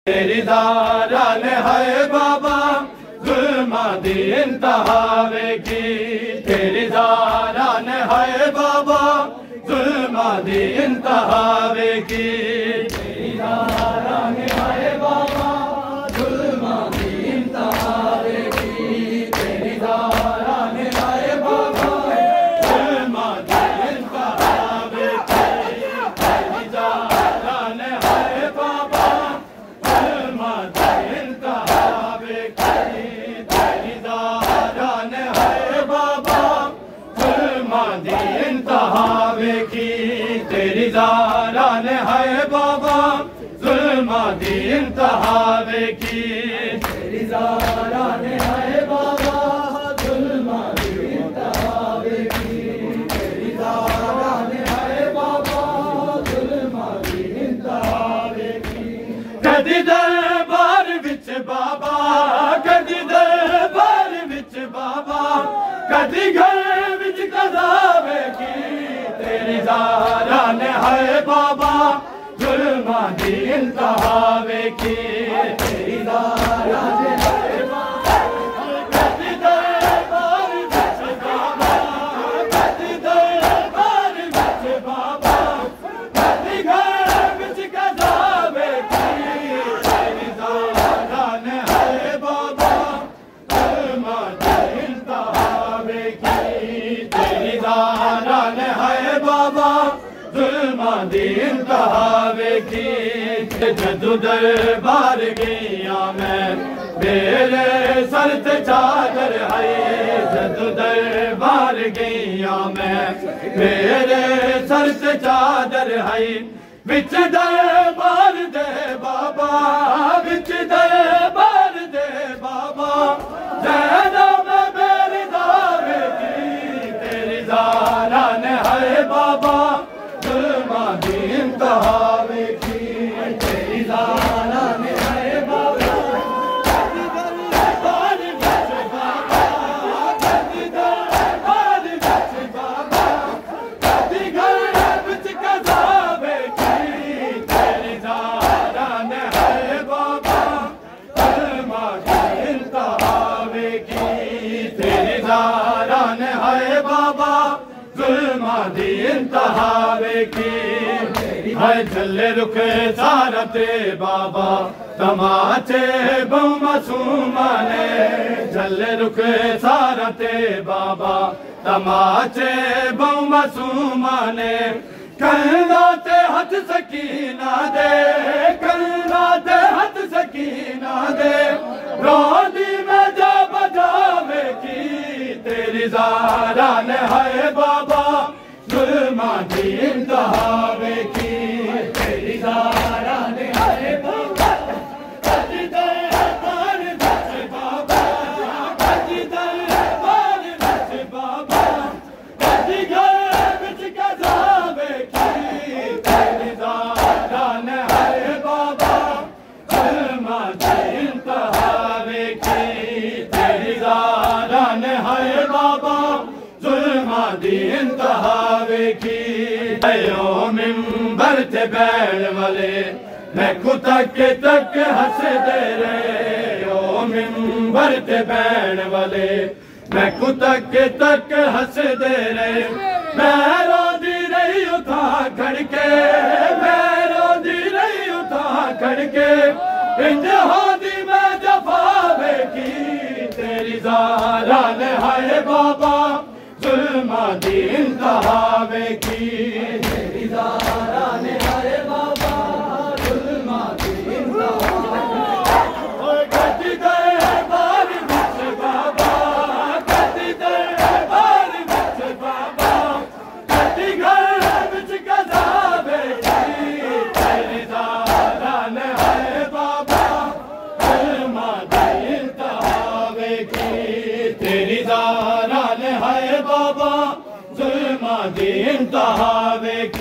तेरी दारान है बाबा जुल्मा दी इंतहा वेखी। तेरी दारान है बाबा जुल्मा दी इंतहा वेखी। तेरी दारान है बाबा जुल्मा दी इंतहा वेखी। तेरी दारान है बाबा जुल्मा दी इंतहा वेखी। तेरी दारान है बाबा जुल्मा दी इंतहा वेखी। तेरी दारान है बाबा जुल्मा दी इंतहा वेखी। तेरी दारान है बाबा जुल्मा दी इंतहा वेखी। तेरी दारान है बाबा जुल्मा दी इंतहा वेखी। तेरी दारान है बाबा जुल्मा दी इंतहा वेखी। कदी दरबार विच बाबा कदी दरबार विच बाबा कदी घर विच कदा वेखी। तेरी दारान है बाबा जुल्मा दी इंतहा वेखी। तेरी दारान है बाबा कदी दरबार विच बाबा कदी दरबार विच बाबा कदी घर विच कदा वेखी। तेरी दारान है बाबा जुल्मा दी इंतहा वेखी। तेरी दारान है बाबा जुल्मा दी इंतहा वेखी। जदू दरबार गया मैं मेरे सर ते चादर है। जदू दरबार गया मैं मेरे सर ते चादर है। विच दरबार दे बाबा विच दरबार दे बाबा जैना मैं मेरी दावे की। तेरी दारान है बाबा जुल्मा दी इंतहा वेखी। तेरी दारान है बाबा कदी दरबार विच बाबा कदी दरबार विच बाबा कदी घर विच कदा वेखी। तेरी दारान है बाबा जुल्मा दी इंतहा वेखी। तेरी दारान है बाबा जुल्मा दी इंतहा वेखी। है झल्ले रुखे सारा ते बाबा तमाचे बहु मासूमा ने। झल्ले रुखे सारा ते बाबा तमाचे बहु मासूमा ने। कंधा ते हथ सकीना दे कंधा ते हथ सकीना दे रोंदी में जा बजावे की। तेरी दारान है बाबा जुल्मा दी इंतहा वेखी। तेरी दारान है बाबा कदी दरबार विच बाबा कदी दरबार विच बाबा कदी घर विच कदा वेखी। तेरी दारान है बाबा जुल्मा दी इंतहा वेखी। तेरी दारान है बाबा जुल्मा दी इंतहा वेखी। ओ मिंबर ते बैठ वाले मैकू तक तक हंसदे रहे। ओ मिंबर ते बैठ वाले मैकू तक तक हंसदे रहे। मैं रोंदी रही उठा खड़के मैं रोंदी रही उठा खड़के इंज होंदी मैं जफा वेखी। तेरी दारान है बाबा जुल्मा दी इंतहा वेखी। तेरी दारान है बाबा जुल्मा दी इंतहा वेखी। कदी दरबार विच बाबा कदी दरबार विच बाबा कदी घर विच कदा वेखी। तेरी दारान है बाबा जुल्मा दी इंतहा वेखी। तेरी दारान है बाबा जुल्मा दी इंतहा वेखी।